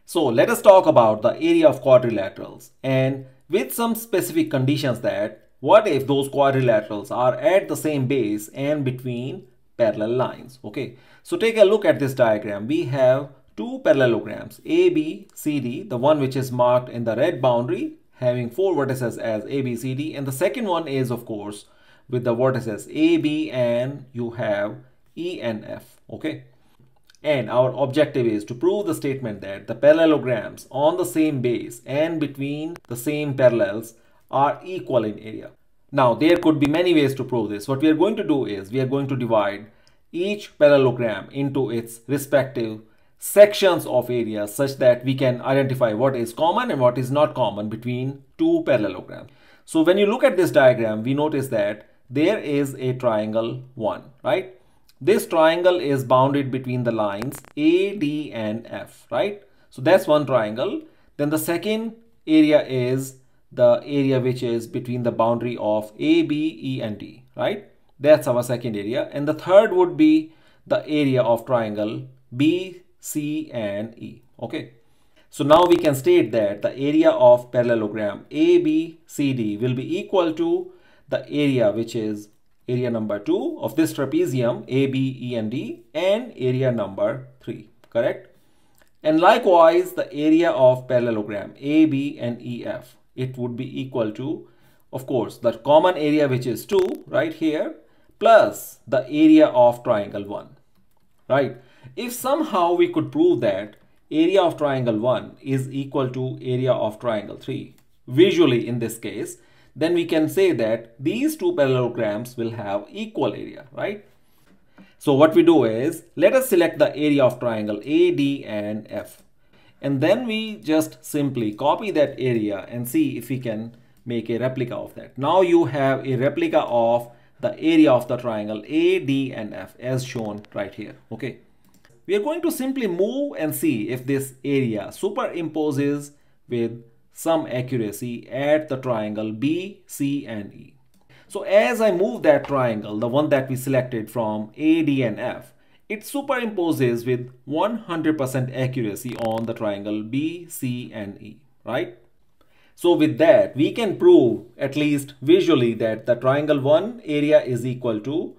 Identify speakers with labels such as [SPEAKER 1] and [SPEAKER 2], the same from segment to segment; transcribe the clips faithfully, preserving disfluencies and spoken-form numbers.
[SPEAKER 1] So let us talk about the area of quadrilaterals, and with some specific conditions that what if those quadrilaterals are at the same base and between parallel lines. Okay, so take a look at this diagram. We have two parallelograms A, B, C, D, the one which is marked in the red boundary having four vertices as A, B, C, D, and the second one is of course with the vertices A, B, and you have E and F. Okay, and our objective is to prove the statement that the parallelograms on the same base and between the same parallels are equal in area. Now there could be many ways to prove this. What we are going to do is we are going to divide each parallelogram into its respective sections of area such that we can identify what is common and what is not common between two parallelograms. So when you look at this diagram, we notice that there is a triangle one, right? This triangle is bounded between the lines A, D, and F, right? So that's one triangle. Then the second area is the area which is between the boundary of A, B, E, and D, right? That's our second area. And the third would be the area of triangle B, C, and E, okay? So now we can state that the area of parallelogram A, B, C, D will be equal to the area which is area number two of this trapezium A, B, E, and D, and area number three, correct? And likewise the area of parallelogram A, B, and E, F, it would be equal to, of course, the common area which is two right here plus the area of triangle one, right? If somehow we could prove that area of triangle one is equal to area of triangle three, visually in this case, then we can say that these two parallelograms will have equal area, right? So what we do is, let us select the area of triangle A, D, and F. And then we just simply copy that area and see if we can make a replica of that. Now you have a replica of the area of the triangle A, D, and F as shown right here, okay? We are going to simply move and see if this area superimposes with some accuracy at the triangle B, C, and E. So as I move that triangle, the one that we selected from A, D, and F, it superimposes with one hundred percent accuracy on the triangle B, C, and E, right? So with that, we can prove at least visually that the triangle one area is equal to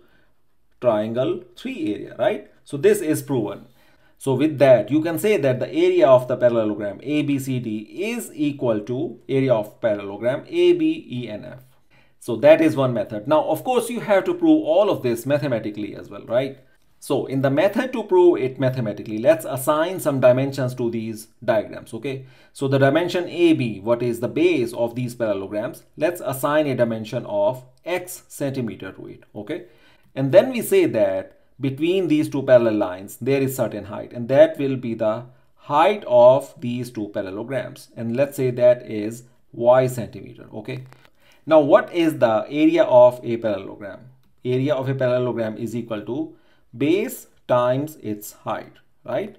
[SPEAKER 1] triangle three area, right? So this is proven. So with that, you can say that the area of the parallelogram A, B, C, D is equal to area of parallelogram A, B, E, and F. So that is one method. Now, of course, you have to prove all of this mathematically as well, right? So in the method to prove it mathematically, let's assign some dimensions to these diagrams, okay? So the dimension A B, what is the base of these parallelograms, let's assign a dimension of X centimeter to it, okay? And then we say that between these two parallel lines, there is certain height, and that will be the height of these two parallelograms. And let's say that is Y centimeter, okay? Now, what is the area of a parallelogram? Area of a parallelogram is equal to base times its height, right?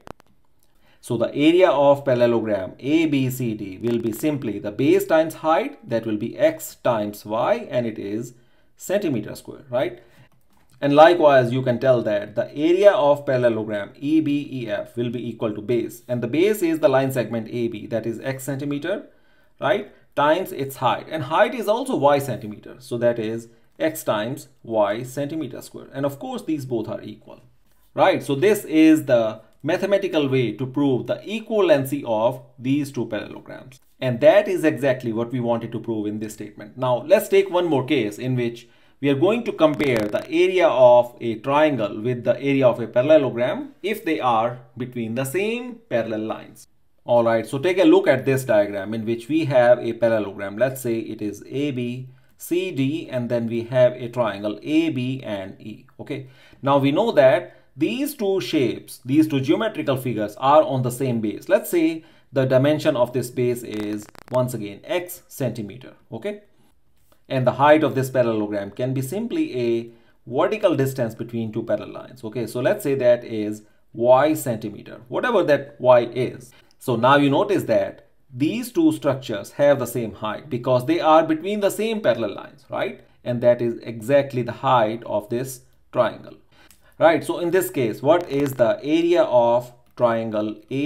[SPEAKER 1] So the area of parallelogram A, B, C, D will be simply the base times height, that will be X times Y, and it is centimeter square, right? And likewise, you can tell that the area of parallelogram E, B, E, F will be equal to base, and the base is the line segment A B, that is X centimeter, right, times its height, and height is also Y centimeter, so that is X times Y centimeter square. And of course, these both are equal, right? So this is the mathematical way to prove the equivalency of these two parallelograms. And that is exactly what we wanted to prove in this statement. Now, let's take one more case in which we are going to compare the area of a triangle with the area of a parallelogram if they are between the same parallel lines. All right, so take a look at this diagram in which we have a parallelogram. Let's say it is A, B, C, D, and then we have a triangle A, B, and E. Okay, now we know that these two shapes, these two geometrical figures are on the same base. Let's say the dimension of this base is once again X centimeter. Okay, and the height of this parallelogram can be simply a vertical distance between two parallel lines. Okay, so let's say that is Y centimeter, whatever that Y is. So now you notice that these two structures have the same height because they are between the same parallel lines, right? And that is exactly the height of this triangle, right? So in this case, what is the area of triangle A,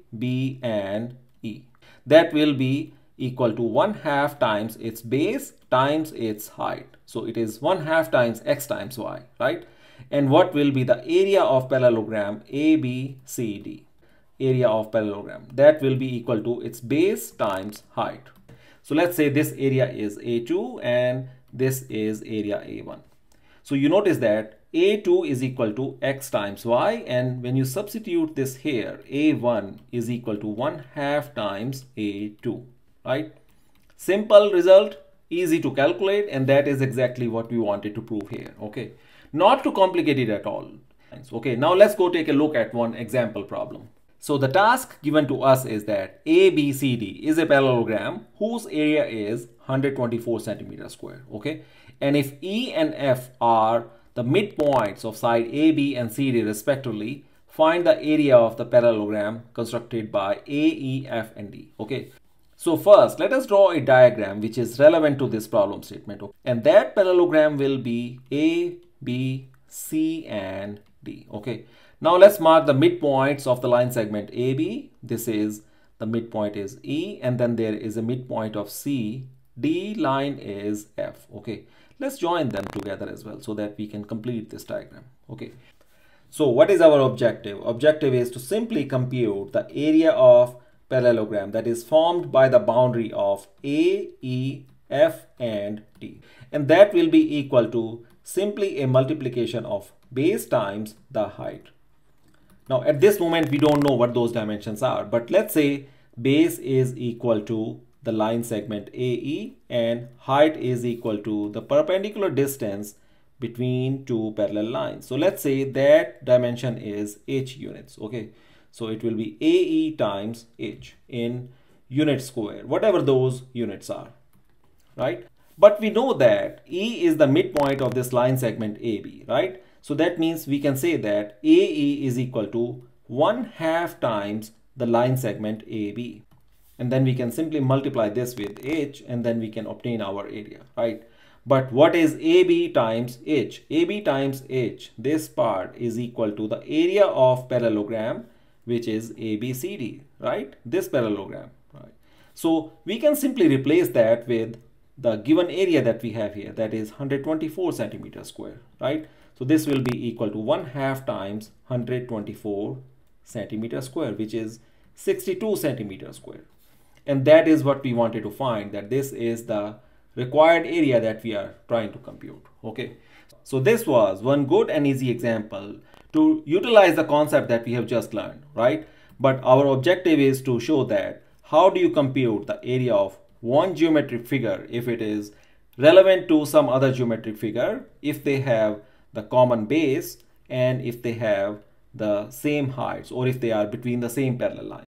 [SPEAKER 1] B, and E. That will be equal to one half times its base times its height. So it is one half times x times y, right? And what will be the area of parallelogram A B C D? Area of parallelogram, that will be equal to its base times height. So let's say this area is A two and this is area A one. So you notice that A two is equal to x times y, and when you substitute this here, A one is equal to one half times A two, right? Simple result, easy to calculate, and that is exactly what we wanted to prove here, okay? Not too complicated at all. Okay, now let's go take a look at one example problem. So the task given to us is that A B C D is a parallelogram whose area is one hundred twenty-four centimeters square, okay? And if E and F are the midpoints of side A B and C D respectively, find the area of the parallelogram constructed by A, E, F, and D, okay? So first, let us draw a diagram which is relevant to this problem statement, okay? And that parallelogram will be A, B, C, and D, okay? Now let's mark the midpoints of the line segment A B. This is, the midpoint is E, and then there is a midpoint of C. D line is F, okay? Let's join them together as well so that we can complete this diagram, okay? So what is our objective? Objective is to simply compute the area of parallelogram that is formed by the boundary of A, E, F, and D. And that will be equal to simply a multiplication of base times the height. Now at this moment we don't know what those dimensions are, but let's say base is equal to the line segment A E and height is equal to the perpendicular distance between two parallel lines. So let's say that dimension is H units, okay? So it will be A E times H in unit square, whatever those units are, right? But we know that E is the midpoint of this line segment A B, right? So that means we can say that A E is equal to one half times the line segment A B. And then we can simply multiply this with H and then we can obtain our area, right? But what is A B times H? A B times H, this part is equal to the area of parallelogram, which is A B C D, right? This parallelogram, right? So we can simply replace that with the given area that we have here, that is one hundred twenty-four centimeters square, right? So this will be equal to one half times one hundred twenty-four centimeters square, which is sixty-two centimeters square. And that is what we wanted to find, that this is the required area that we are trying to compute, okay? So this was one good and easy example to utilize the concept that we have just learned, right? But our objective is to show that how do you compute the area of one geometric figure if it is relevant to some other geometric figure, if they have the common base and if they have the same heights, or if they are between the same parallel lines.